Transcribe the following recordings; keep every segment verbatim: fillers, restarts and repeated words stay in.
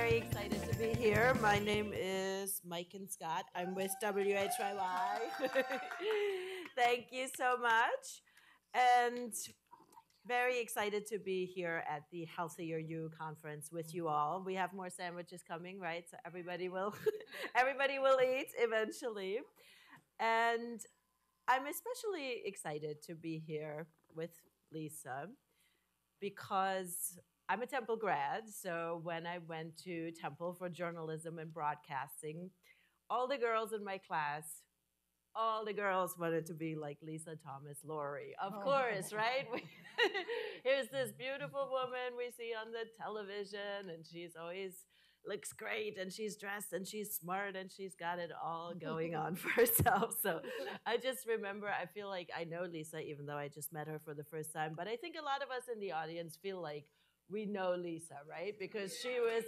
very excited to be here. My name is Mike and Scott. I'm with W H Y Y. Thank you so much. And very excited to be here at the Healthier You conference with you all. We have more sandwiches coming, right? So everybody will everybody will eat eventually. And I'm especially excited to be here with Lisa because I'm a Temple grad. So when I went to Temple for journalism and broadcasting, all the girls in my class, all the girls wanted to be like Lisa Thomas Laurie. Of Oh. course, right? We- Here's this beautiful woman we see on the television, and she's always looks great, and she's dressed, and she's smart, and she's got it all going on for herself. So I just remember, I feel like I know Lisa, even though I just met her for the first time. But I think a lot of us in the audience feel like we know Lisa, right? Because she was.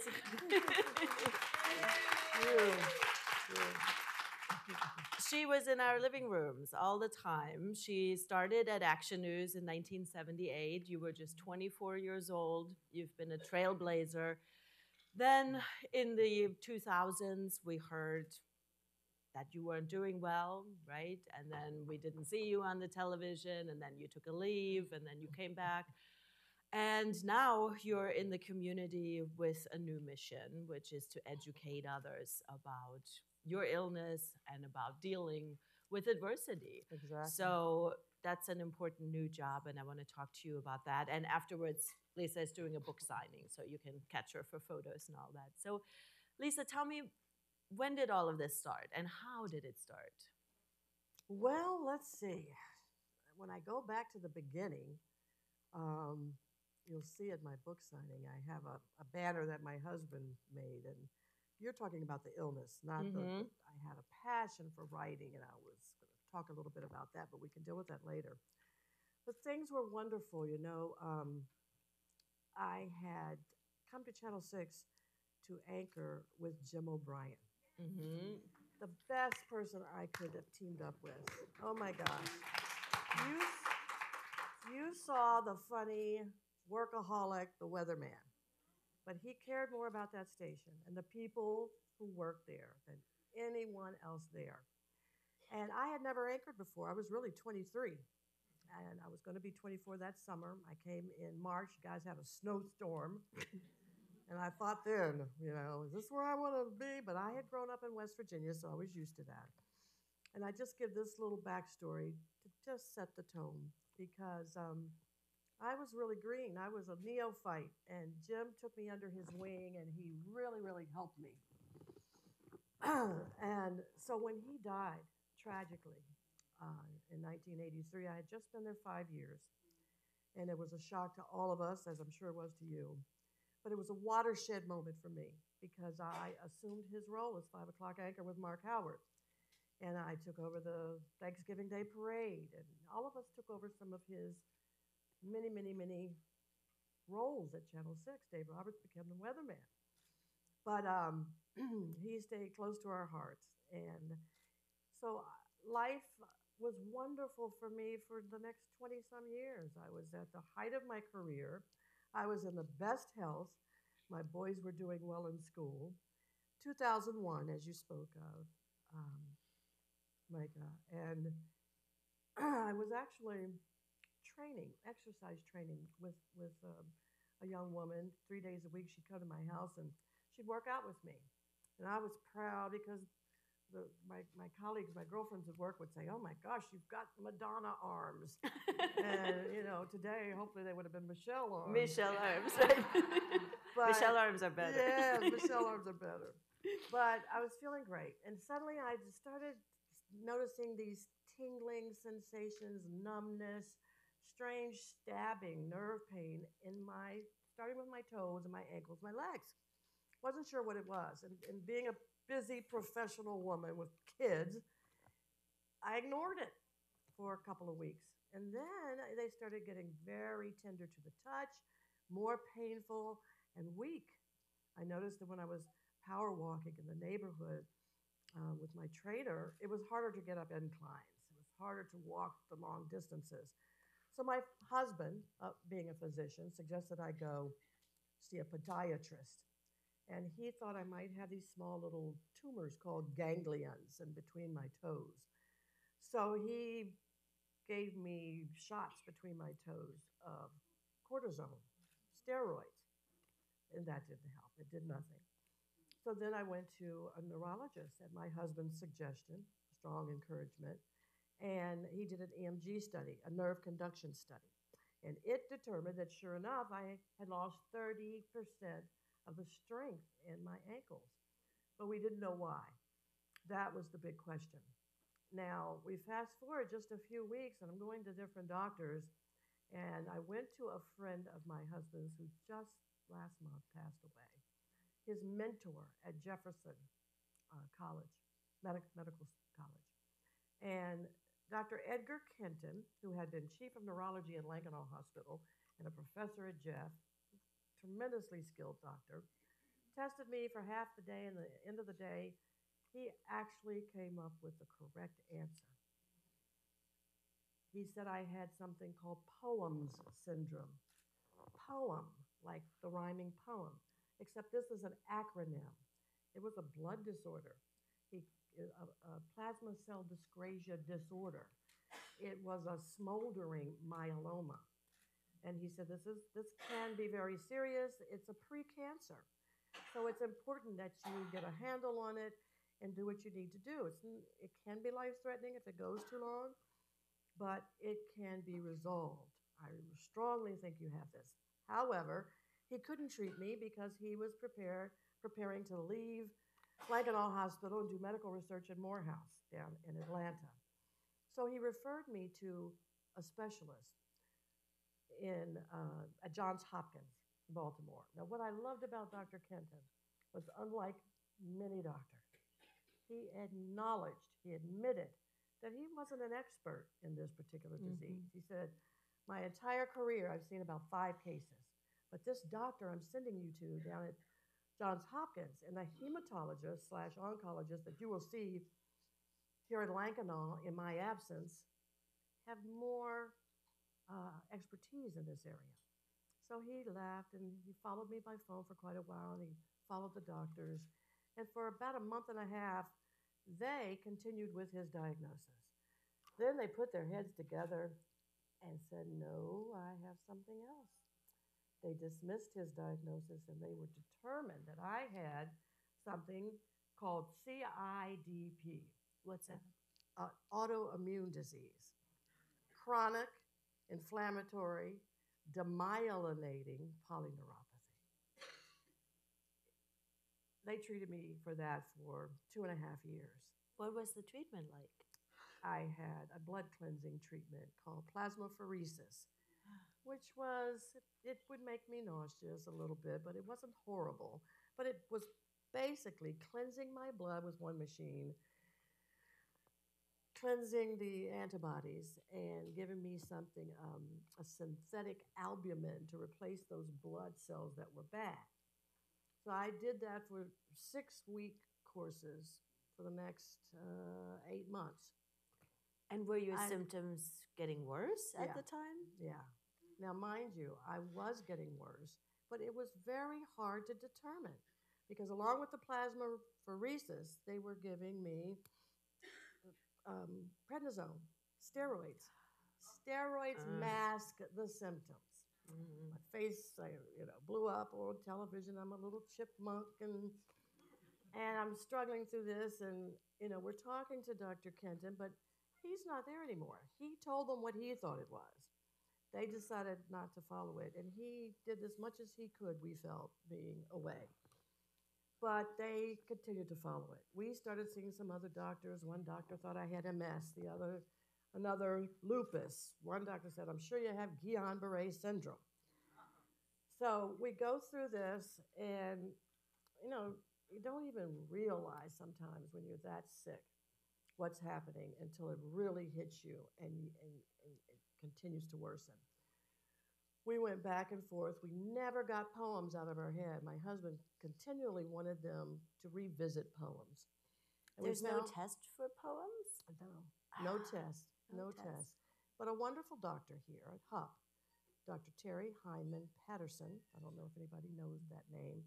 She was in our living rooms all the time. She started at Action News in nineteen seventy-eight. You were just twenty-four years old. You've been a trailblazer. Then in the two thousands, we heard that you weren't doing well, right? And then we didn't see you on the television, and then you took a leave, and then you came back. And now you're in the community with a new mission, which is to educate others about your illness and about dealing with adversity. Exactly. So that's an important new job, and I want to talk to you about that. And afterwards, Lisa is doing a book signing, so you can catch her for photos and all that. So, Lisa, tell me, when did all of this start, and how did it start? Well, let's see. When I go back to the beginning, um, you'll see at my book signing, I have a, a banner that my husband made. And you're talking about the illness, not the, Mm-hmm. the. I had a passion for writing, and I was going to talk a little bit about that, but we can deal with that later. But things were wonderful, you know. Um, I had come to Channel six to anchor with Jim O'Brien, Mm-hmm. the best person I could have teamed up with. Oh my gosh. You, you saw the funny workaholic, the weatherman, but he cared more about that station and the people who worked there than anyone else there. And I had never anchored before. I was really twenty-three, and I was going to be twenty-four that summer. I came in March. You guys had a snowstorm. And I thought then, you know, is this where I want to be? But I had grown up in West Virginia, so I was used to that. And I just give this little backstory to just set the tone because um, I was really green. I was a neophyte, and Jim took me under his wing, and he really, really helped me. And so when he died tragically uh, in nineteen eighty-three, I had just been there five years, and it was a shock to all of us, as I'm sure it was to you. But it was a watershed moment for me because I assumed his role as five o'clock anchor with Mark Howard. And I took over the Thanksgiving Day parade, and all of us took over some of his many, many, many roles at Channel six. Dave Roberts became the weatherman. But um, he stayed close to our hearts. And so uh, life was wonderful for me for the next twenty some years. I was at the height of my career. I was in the best health. My boys were doing well in school. two thousand one, as you spoke of, um, Micah, and I was actually training, exercise training with with um, a young woman. Three days a week, she'd come to my house and she'd work out with me, and I was proud because the, my my colleagues, my girlfriends at work would say, "Oh my gosh, you've got Madonna arms," and you know, today hopefully they would have been Michelle arms. Michelle arms, right? But Michelle arms are better. yes, Michelle arms are better. But I was feeling great, and suddenly I just started noticing these tingling sensations, numbness, strange stabbing, nerve pain in my, starting with my toes and my ankles, my legs. Wasn't sure what it was. And, and being a busy professional woman with kids, I ignored it for a couple of weeks. And then they started getting very tender to the touch, more painful and weak. I noticed that when I was power walking in the neighborhood uh, with my trainer, it was harder to get up inclines. It was harder to walk the long distances. So my husband, uh, being a physician, suggested I go see a podiatrist. And he thought I might have these small little tumors called ganglions in between my toes. So he gave me shots between my toes of cortisone, steroids, and that didn't help. It did nothing. So then I went to a neurologist at my husband's suggestion, strong encouragement, and he did an E M G study, a nerve conduction study. And it determined that sure enough, I had lost thirty percent of the strength in my ankles. But we didn't know why. That was the big question. Now, we fast forward just a few weeks, and I'm going to different doctors. And I went to a friend of my husband's who just last month passed away, his mentor at Jefferson uh, College, Medic- Medical College. And Doctor Edgar Kenton, who had been chief of neurology at Lankenau Hospital and a professor at Jeff, tremendously skilled doctor, tested me for half the day, and at the end of the day, he actually came up with the correct answer. He said I had something called POEMS syndrome. Poem, like the rhyming poem, except this is an acronym. It was a blood disorder, he, a, a plasma cell dyscrasia disorder. It was a smoldering myeloma. And he said, this, is, this can be very serious. It's a precancer. So it's important that you get a handle on it and do what you need to do. It's, it can be life-threatening if it goes too long, but it can be resolved. I strongly think you have this. However, he couldn't treat me because he was prepared, preparing to leave Lankenau Hospital and do medical research at Morehouse down in Atlanta. So he referred me to a specialist in uh, at Johns Hopkins, Baltimore. Now, what I loved about Doctor Kenton was, unlike many doctors, he acknowledged, he admitted that he wasn't an expert in this particular disease. Mm-hmm. He said, my entire career, I've seen about five cases, but this doctor I'm sending you to down at Johns Hopkins, and the hematologist slash oncologist that you will see here at Lankenau in my absence have more uh, expertise in this area. So he laughed, and he followed me by phone for quite a while, and he followed the doctors. And for about a month and a half, they continued with his diagnosis. Then they put their heads together and said, no, I have something else. They dismissed his diagnosis, and they were determined that I had something called C I D P. What's that? Uh, autoimmune disease. Chronic, inflammatory, demyelinating polyneuropathy. They treated me for that for two and a half years. What was the treatment like? I had a blood cleansing treatment called plasmapheresis, which was, it would make me nauseous a little bit, but it wasn't horrible. But it was basically cleansing my blood with one machine, cleansing the antibodies, and giving me something, um, a synthetic albumin to replace those blood cells that were bad. So I did that for six-week courses for the next uh, eight months. And were your I, symptoms getting worse at yeah, the time? Yeah. Now, mind you, I was getting worse, but it was very hard to determine because along with the plasmapheresis, they were giving me um, prednisone, steroids. Steroids uh. mask the symptoms. Mm-hmm. My face, I, you know, blew up on television. I'm a little chipmunk, and and I'm struggling through this. And you know, we're talking to Doctor Kenton, but he's not there anymore. He told them what he thought it was. They decided not to follow it, and he did as much as he could, we felt, being away. But they continued to follow it. We started seeing some other doctors. One doctor thought I had M S, the other, another lupus. One doctor said, I'm sure you have Guillain-Barré syndrome. So we go through this, and, you know, you don't even realize sometimes when you're that sick what's happening until it really hits you and, and, and it continues to worsen. We went back and forth. We never got poems out of our head. My husband continually wanted them to revisit poems. And There's no test for poems? No, no test, no, no test. test. But a wonderful doctor here at H U P, Doctor Terry Hyman Patterson. I don't know if anybody knows that name.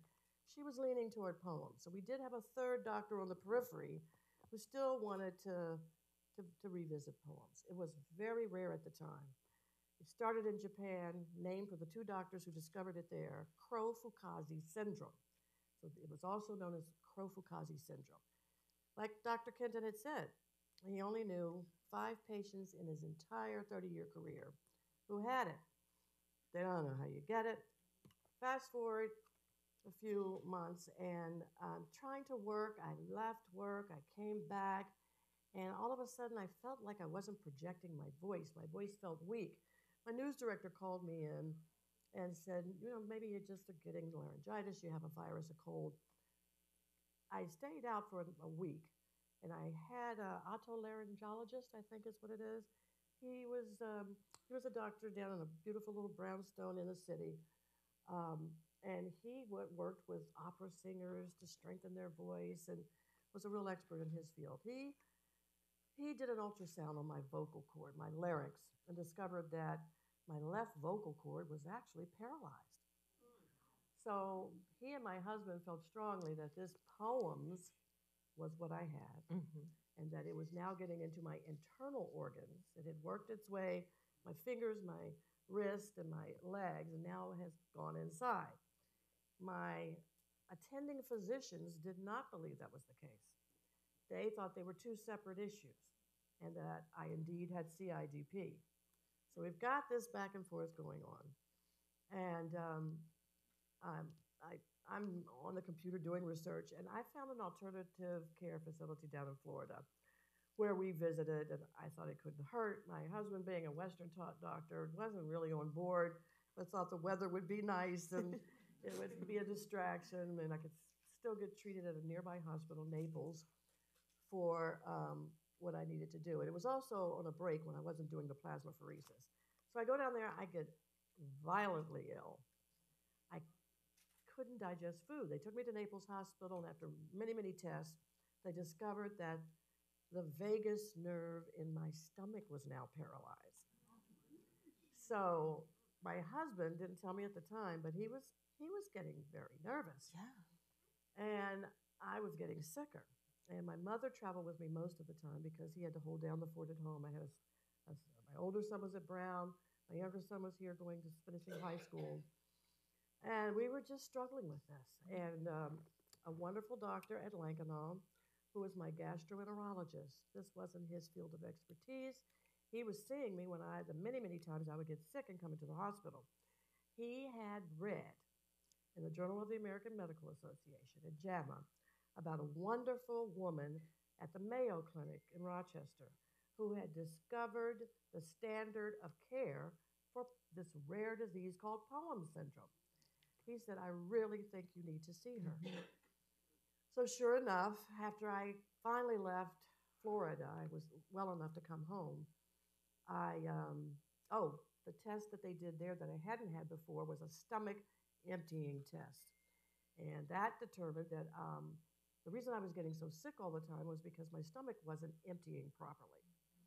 she was leaning toward poems. So we did have a third doctor on the periphery who still wanted to, to, to revisit poems. It was very rare at the time. It started in Japan, named for the two doctors who discovered it there, Crowe-Fukazi syndrome. So it was also known as Crowe-Fukazi syndrome. Like Doctor Kenton had said, he only knew five patients in his entire thirty-year career who had it. They don't know how you get it. Fast forward a few months, and um, trying to work, I left work, I came back, and all of a sudden I felt like I wasn't projecting my voice. My voice felt weak. My news director called me in and said, you know, maybe you're just getting laryngitis, you have a virus, a cold. I stayed out for a week, and I had an otolaryngologist, I think is what it is. He was um, he was a doctor down in a beautiful little brownstone in the city, um, and he w- worked with opera singers to strengthen their voice, and was a real expert in his field. He he did an ultrasound on my vocal cord, my larynx, and discovered that my left vocal cord was actually paralyzed. So he and my husband felt strongly that this poems was what I had, Mm-hmm. and that it was now getting into my internal organs. It had worked its way, my fingers, my wrist, and my legs, and now it has gone inside. My attending physicians did not believe that was the case. They thought they were two separate issues, and that I indeed had C I D P. So we've got this back and forth going on. And um, I'm, I, I'm on the computer doing research, and I found an alternative care facility down in Florida where we visited, and I thought it couldn't hurt. My husband, being a Western taught doctor, wasn't really on board, but thought the weather would be nice and it would be a distraction, and I could still get treated at a nearby hospital, Naples, for um, what I needed to do. And it was also on a break when I wasn't doing the plasmapheresis. So I go down there, I get violently ill. I couldn't digest food. They took me to Naples Hospital, and after many, many tests, they discovered that the vagus nerve in my stomach was now paralyzed. So my husband didn't tell me at the time, but he was he was getting very nervous. Yeah. And I was getting sicker. And my mother traveled with me most of the time because he had to hold down the fort at home. I had a, a, my older son was at Brown. My younger son was here going to finishing high school. And we were just struggling with this. And um, a wonderful doctor at Lankenau, who was my gastroenterologist. This wasn't his field of expertise. He was seeing me when I, the many, many times I would get sick and come into the hospital. He had read in the Journal of the American Medical Association, at JAMA, about a wonderful woman at the Mayo Clinic in Rochester who had discovered the standard of care for this rare disease called Poems syndrome. He said, I really think you need to see her. Mm-hmm. So sure enough, after I finally left Florida, I was well enough to come home. I, um, oh, the test that they did there that I hadn't had before was a stomach emptying test. And that determined that um, the reason I was getting so sick all the time was because my stomach wasn't emptying properly.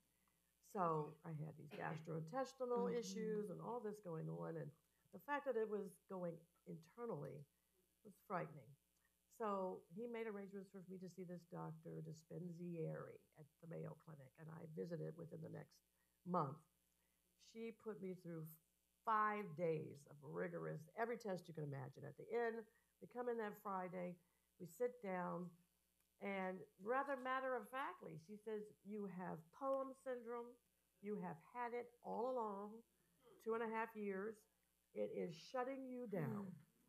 So I had these gastrointestinal mm-hmm. issues and all this going on. And the fact that it was going internally was frightening. So he made arrangements for me to see this doctor, Dispenzieri, at the Mayo Clinic. And I visited within the next month. She put me through five days of rigorous, every test you can imagine. At the end, we come in that Friday, we sit down, and rather matter-of-factly, she says, you have Poems syndrome, you have had it all along, two and a half years, it is shutting you down,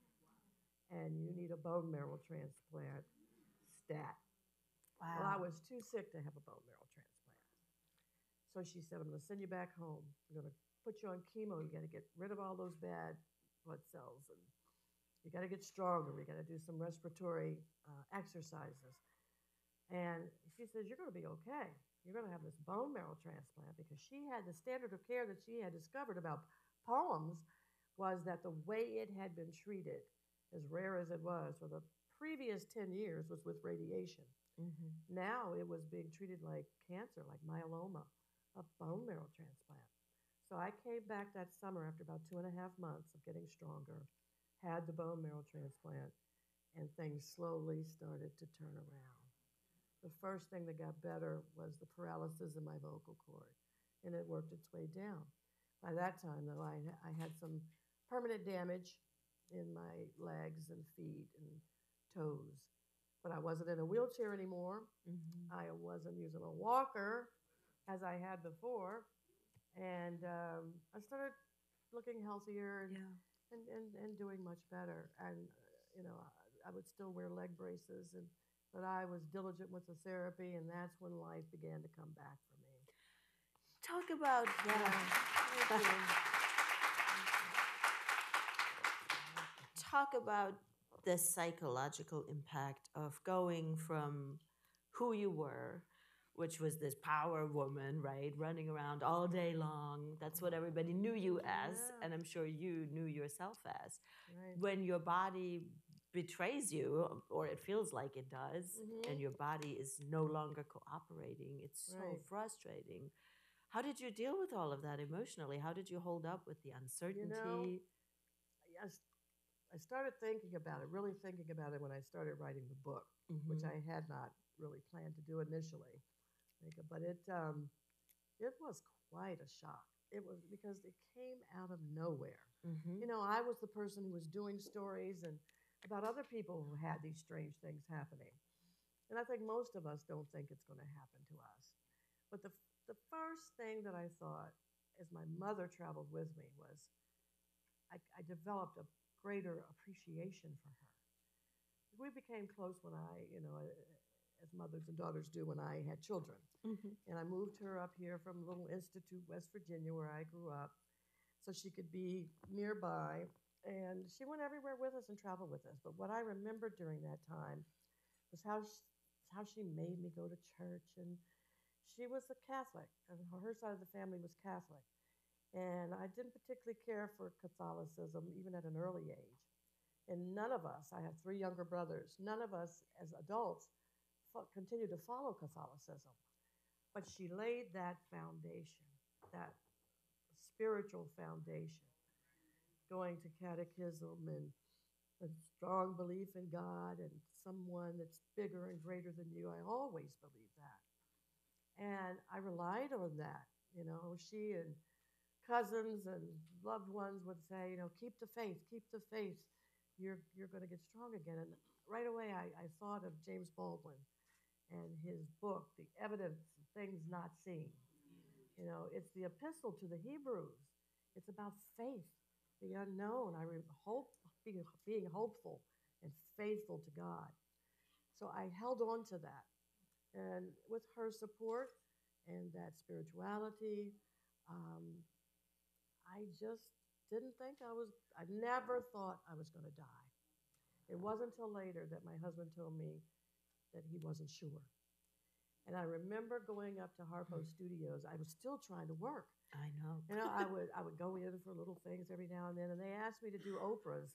and you need a bone marrow transplant, stat. Wow. Well, I was too sick to have a bone marrow transplant. So she said, I'm going to send you back home. We're going to put you on chemo. You got to get rid of all those bad blood cells, and you got to get stronger. We got to do some respiratory uh, exercises. And she says, you're going to be okay. You're going to have this bone marrow transplant, because she had the standard of care that she had discovered about Poems was that the way it had been treated, as rare as it was, for the previous ten years was with radiation. Mm-hmm. Now it was being treated like cancer, like myeloma, a bone marrow transplant. So I came back that summer after about two and a half months of getting stronger, had the bone marrow transplant, and things slowly started to turn around. The first thing that got better was the paralysis in my vocal cord, and it worked its way down. By that time, though, I, I had some permanent damage in my legs and feet and toes. But I wasn't in a wheelchair anymore. Mm-hmm. I wasn't using a walker as I had before. And um, I started looking healthier and, Yeah. and, and, and doing much better. And, uh, you know, I, I would still wear leg braces, and but I was diligent with the therapy, and that's when life began to come back for me. Talk about Yeah. that. Talk about the psychological impact of going from who you were, which was this power woman, right, running around all day long. That's what everybody knew you as, Yeah. and I'm sure you knew yourself as. Right. When your body betrays you, or it feels like it does, Mhm. and your body is no longer cooperating, it's so Right. frustrating. How did you deal with all of that emotionally? How did you hold up with the uncertainty? You know, I, s- I started thinking about it, really thinking about it when I started writing the book, which Mhm. I had not really planned to do initially. Like, But it um, it was quite a shock. It was because it came out of nowhere. Mhm. You know, I was the person who was doing stories and about other people who had these strange things happening. And I think most of us don't think it's going to happen to us. But the, the first thing that I thought as my mother traveled with me was I, I developed a greater appreciation for her. We became close when I, you know, as mothers and daughters do when I had children. Mhm. And I moved her up here from Little Institute, West Virginia, where I grew up, so she could be nearby. And she went everywhere with us and traveled with us. But what I remember during that time was how she, how she made me go to church. And she was a Catholic, and her side of the family was Catholic. And I didn't particularly care for Catholicism, even at an early age. And none of us, I have three younger brothers, none of us as adults fo- continue to follow Catholicism. But she laid that foundation, that spiritual foundation, going to catechism and a strong belief in God and someone that's bigger and greater than you. I always believed that. And I relied on that. You know, she and cousins and loved ones would say, you know, keep the faith, keep the faith. You're, you're going to get strong again. And right away, I, I thought of James Baldwin and his book, The Evidence of Things Not Seen. You know, it's the epistle to the Hebrews. It's about faith, the unknown. I re- hope being, being hopeful and faithful to God. So I held on to that, and with her support and that spirituality, um, I just didn't think I was. I never thought I was going to die. It wasn't until later that my husband told me that he wasn't sure. And I remember going up to Harpo Studios. I was still trying to work. I know. You know, I would I would go in for little things every now and then, and they asked me to do Oprah's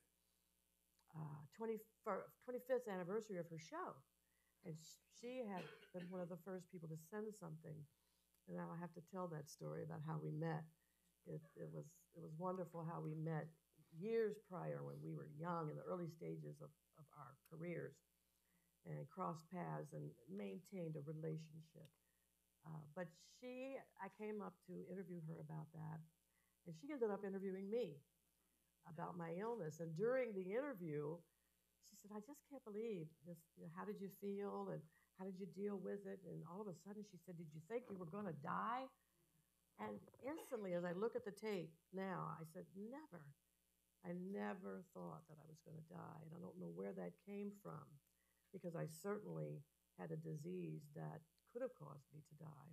uh, twenty-fifth anniversary of her show, and sh- she had been one of the first people to send something. And now I have to tell that story about how we met. It, it was it was wonderful how we met years prior when we were young in the early stages of, of our careers, and crossed paths and maintained a relationship. Uh, but she, I came up to interview her about that, and she ended up interviewing me about my illness. And during the interview, she said, "I just can't believe this. You know, how did you feel, and how did you deal with it?" And all of a sudden, she said, "Did you think you were going to die?" And instantly, as I look at the tape now, I said, "Never. I never thought that I was going to die." And I don't know where that came from, because I certainly had a disease that could have caused me to die.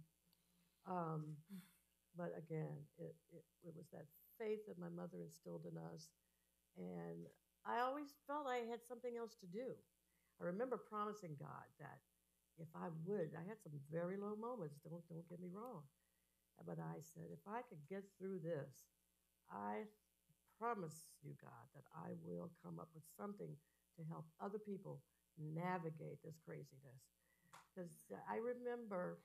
Um, but again, it, it, it was that faith that my mother instilled in us. And I always felt I had something else to do. I remember promising God that if I would, I had some very low moments, don't, don't get me wrong. But I said, if I could get through this, I promise you, God, that I will come up with something to help other people navigate this craziness. Because I remember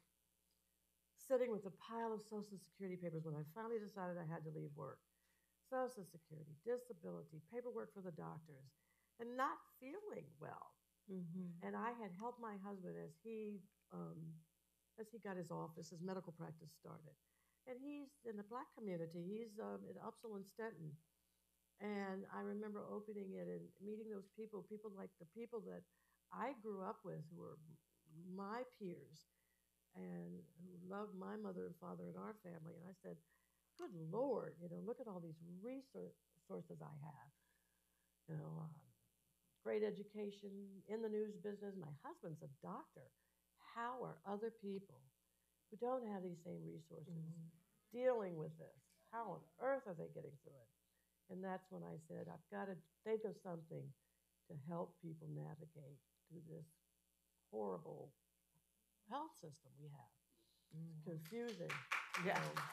sitting with a pile of Social Security papers when I finally decided I had to leave work. Social Security, disability, paperwork for the doctors. and not feeling well. Mm-hmm. And I had helped my husband as he um, as he got his office, his medical practice started. And he's in the black community. He's um, in Upsall and Stenton. And I remember opening it and meeting those people, people like the people that I grew up with who were my peers and who loved my mother and father and our family. And I said, good Lord, you know, look at all these resources I have. You know, um, great education in the news business. My husband's a doctor. How are other people who don't have these same resources Mm-hmm. dealing with this? How on earth are they getting through it? And that's when I said, I've got to think of something to help people navigate through this horrible health system we have. It's Mm-hmm. confusing. Yeah. You know.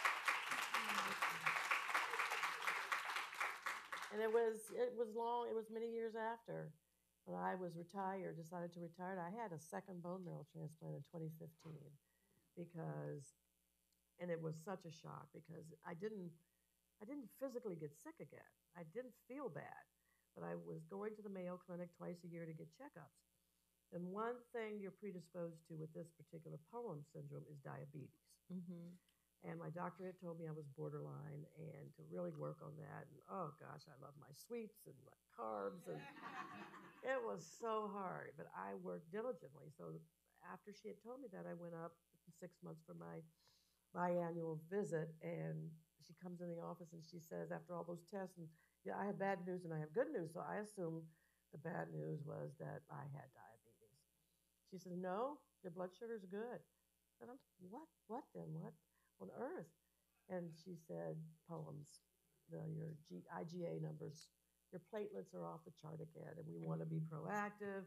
And it was it was long, it was many years after when I was retired, decided to retire. I had a second bone marrow transplant in twenty fifteen because and it was such a shock because I didn't I didn't physically get sick again. I didn't feel bad, but I was going to the Mayo Clinic twice a year to get checkups. And one thing you're predisposed to with this particular Poem syndrome is diabetes. Mm-hmm. And my doctor had told me I was borderline and to really work on that. And oh gosh, I love my sweets and my carbs. And it was so hard, but I worked diligently. So after she had told me that, I went up six months for my biannual visit. And she comes in the office and she says, after all those tests, and yeah, I have bad news and I have good news. So I assumed the bad news was that I had diabetes. She says, no, your blood sugar's good. And I'm, what, what then? What on earth? And she said, poems, the, your G, IgA numbers, your platelets are off the chart again, and we want to be proactive.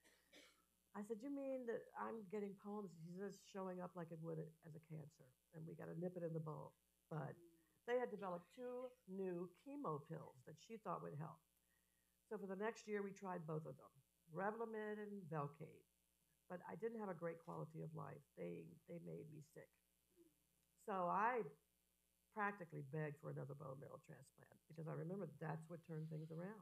I said, you mean that I'm getting poems? She says, showing up like it would as a cancer, and we got to nip it in the bud. But they had developed two new chemo pills that she thought would help. So for the next year, we tried both of them, Revlimid and Velcade. But I didn't have a great quality of life. They they made me sick. So I practically begged for another bone marrow transplant because I remember that's what turned things around.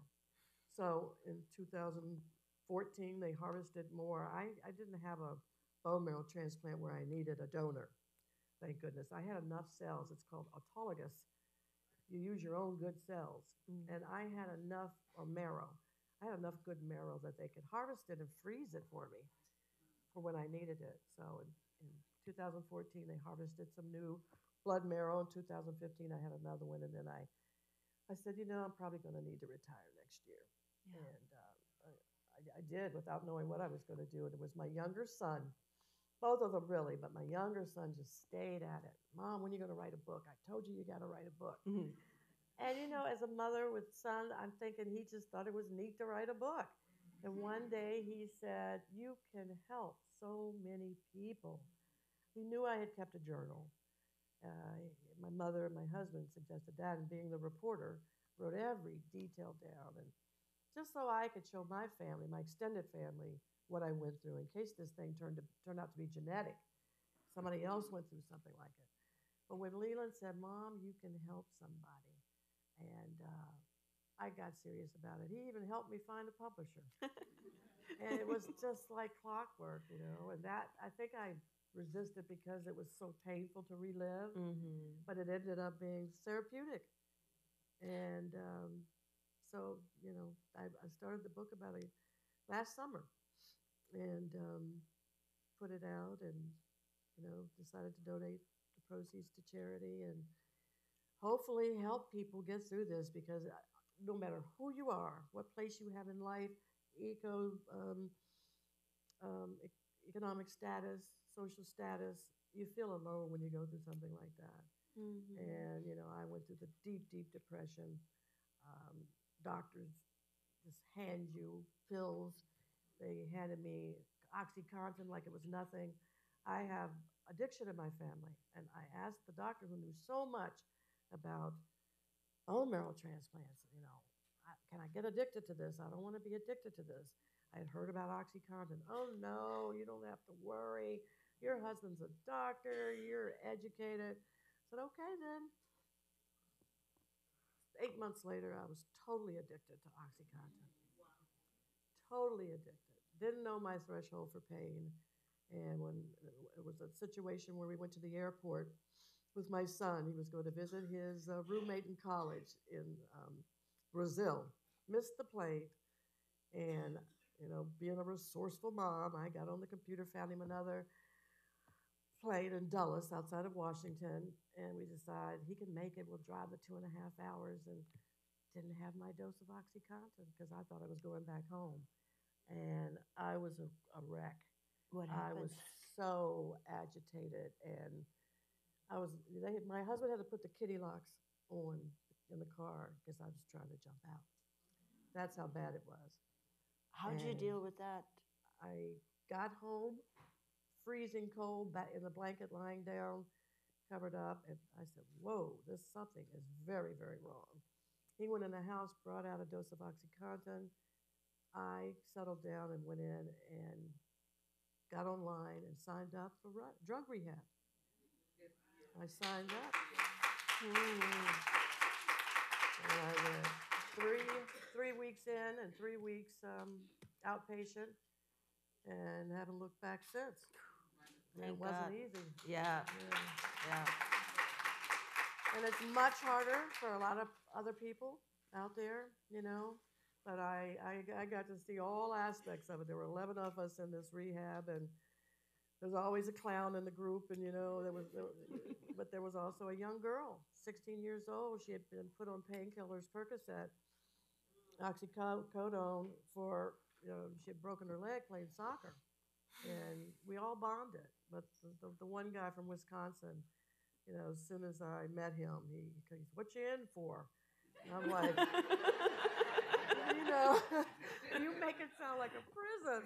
So in two thousand fourteen, they harvested more. I, I didn't have a bone marrow transplant where I needed a donor. Thank goodness. I had enough cells. It's called autologous. You use your own good cells. Mm. And I had enough, or marrow. I had enough good marrow that they could harvest it and freeze it for me for when I needed it. So in, in two thousand fourteen, they harvested some new blood marrow. In two thousand fifteen, I had another one. And then I, I said, you know, I'm probably going to need to retire next year. Yeah. And uh, I, I did without knowing what I was going to do. And it was my younger son, both of them really, but my younger son just stayed at it. Mom, when are you going to write a book? I told you you got to write a book. Mm-hmm. And, you know, as a mother with son, I'm thinking he just thought it was neat to write a book. And one day he said, you can help so many people. He knew I had kept a journal. Uh, my mother and my husband suggested that, and being the reporter, wrote every detail down. And just so I could show my family, my extended family, what I went through in case this thing turned, to, turned out to be genetic. Somebody else went through something like it. But when Leland said, Mom, you can help somebody, and uh, I got serious about it. He even helped me find a publisher. And it was just like clockwork, you know. And that, I think I resisted because it was so painful to relive, Mm-hmm. but it ended up being therapeutic. And um, so, you know, I, I started the book about a last summer and um, put it out and, you know, decided to donate the proceeds to charity and hopefully help people get through this because uh, no matter who you are, what place you have in life, eco, um, um, e- economic status, social status, you feel alone when you go through something like that. Mm-hmm. And, you know, I went through the deep, deep depression. Um, doctors just hand you pills. They handed me OxyContin like it was nothing. I have addiction in my family. And I asked the doctor who knew so much about bone marrow transplants, you know, I, can I get addicted to this? I don't want to be addicted to this. I had heard about OxyContin. Oh, no, you don't have to worry. Your husband's a doctor. You're educated. I said, okay, then. Eight months later, I was totally addicted to OxyContin. totally addicted. Didn't know my threshold for pain. And when it was a situation where we went to the airport with my son, he was going to visit his uh, roommate in college in um, Brazil, missed the plane. And, you know, being a resourceful mom, I got on the computer, found him another plane in Dulles outside of Washington, and we decided he can make it. We'll drive the two and a half hours, and didn't have my dose of OxyContin because I thought I was going back home. And I was a, a wreck. What I happened? was so agitated, and I was. They, my husband had to put the kitty locks on in the car because I was trying to jump out. That's how bad it was. How did you And deal with that? I got home, freezing cold, back in the blanket, lying down, covered up, and I said, "Whoa, this something is very, very wrong." He went in the house, brought out a dose of OxyContin. I settled down and went in and got online and signed up for ru- drug rehab. I signed up. Hmm. And I went three three weeks in and three weeks um, outpatient, and haven't looked back since. And Thank it wasn't God. easy. Yeah, Yeah. yeah. And it's much harder for a lot of other people out there, you know. But I, I, I got to see all aspects of it. There were eleven of us in this rehab, and there's always a clown in the group, and you know there was, there, but there was also a young girl, sixteen years old. She had been put on painkillers, Percocet, oxycodone for, you know, she had broken her leg playing soccer, and we all bonded. But the, the, the one guy from Wisconsin, you know, as soon as I met him, he goes, "What you in for?" And I'm like, you know, you make it sound like a prison.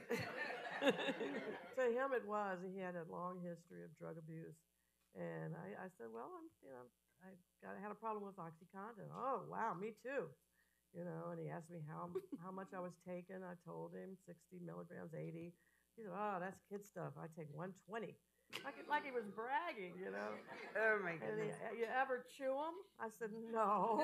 To him, it was. He had a long history of drug abuse, and I, I said, "Well, I'm, you know, I got I had a problem with OxyContin." "Oh, wow, me too." You know, and he asked me how how much I was taking. I told him sixty milligrams, eighty. He said, "Oh, that's kid stuff. I take one twenty." Like like he was bragging, you know. Oh my And he, goodness. "You ever chew them?" I said, "No."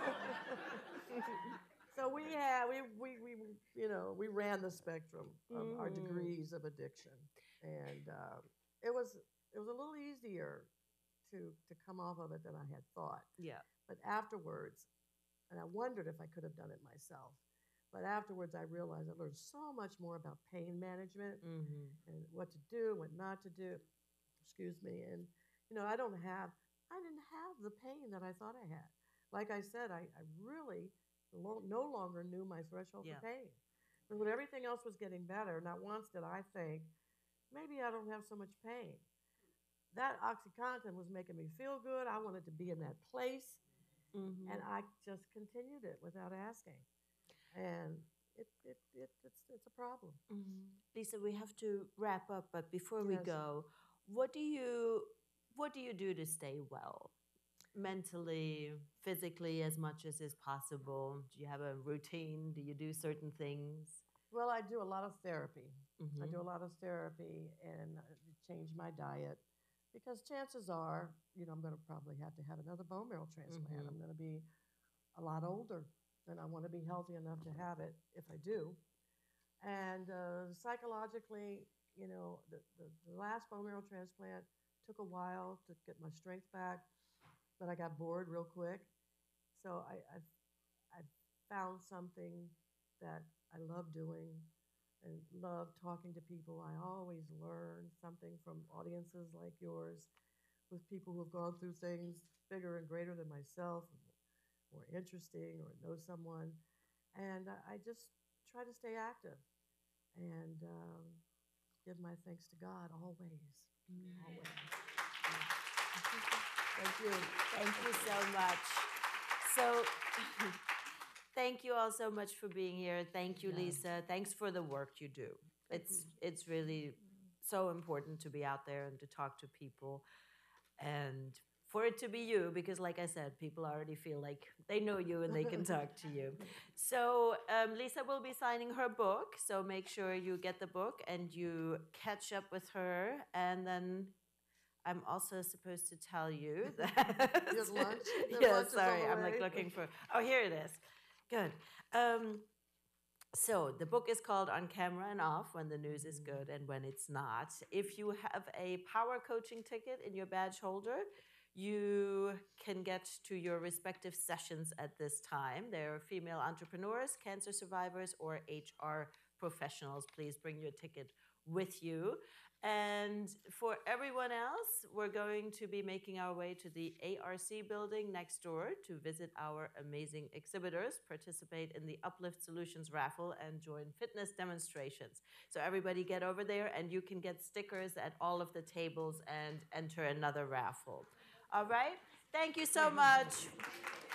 So we had we, we we you know we ran the spectrum of our Mm. degrees of addiction, and uh, it was it was a little easier to to come off of it than I had thought. Yeah. But afterwards, and I wondered if I could have done it myself. But afterwards, I realized I learned so much more about pain management Mm-hmm. and what to do, what not to do. Excuse me. And you know, I don't have, I didn't have the pain that I thought I had. Like I said, I, I really lo- no longer knew my threshold Yeah. for pain. And when everything else was getting better, not once did I think, maybe I don't have so much pain. That OxyContin was making me feel good. I wanted to be in that place. Mm-hmm. And I just continued it without asking. And it, it, it, it's, it's a problem. Mhm. Lisa, we have to wrap up, but before we Yes. go, what do you what do you do to stay well? Mentally, physically, as much as is possible? Do you have a routine? Do you do certain things? Well, I do a lot of therapy. I Mhm. do a lot of therapy and uh, change my diet because chances are, you know, I'm going to probably have to have another bone marrow transplant. Mhm. I'm going to be a lot older, and I want to be healthy enough to have it if I do. And uh, psychologically, you know, the, the, the last bone marrow transplant took a while to get my strength back, but I got bored real quick. So I, I've, I've found something that I love doing and love talking to people. I always learn something from audiences like yours with people who have gone through things bigger and greater than myself, more interesting, or know someone. And I I just try to stay active and um, give my thanks to God always. Always. Thank you. Thank you so much. So, thank you all so much for being here. Thank you, Yes. Lisa. Thanks for the work you do. Thank it's you. it's really so important to be out there and to talk to people, and for it to be you, because like I said, people already feel like they know you and they can talk to you. So um, Lisa will be signing her book, so make sure you get the book and you catch up with her. And then I'm also supposed to tell you that Your lunch? Your yeah, lunch is on sorry, the I'm like way. looking for, oh, here it is. Good. Um, So the book is called On Camera and Off, When the News is Good and When It's Not. If you have a power coaching ticket in your badge holder, you can get to your respective sessions at this time. They're female entrepreneurs, cancer survivors, or H R professionals. Please bring your ticket with you. And for everyone else, we're going to be making our way to the A R C building next door to visit our amazing exhibitors, participate in the Uplift Solutions raffle, and join fitness demonstrations. So everybody get over there, and you can get stickers at all of the tables and enter another raffle. All right? Thank you so much.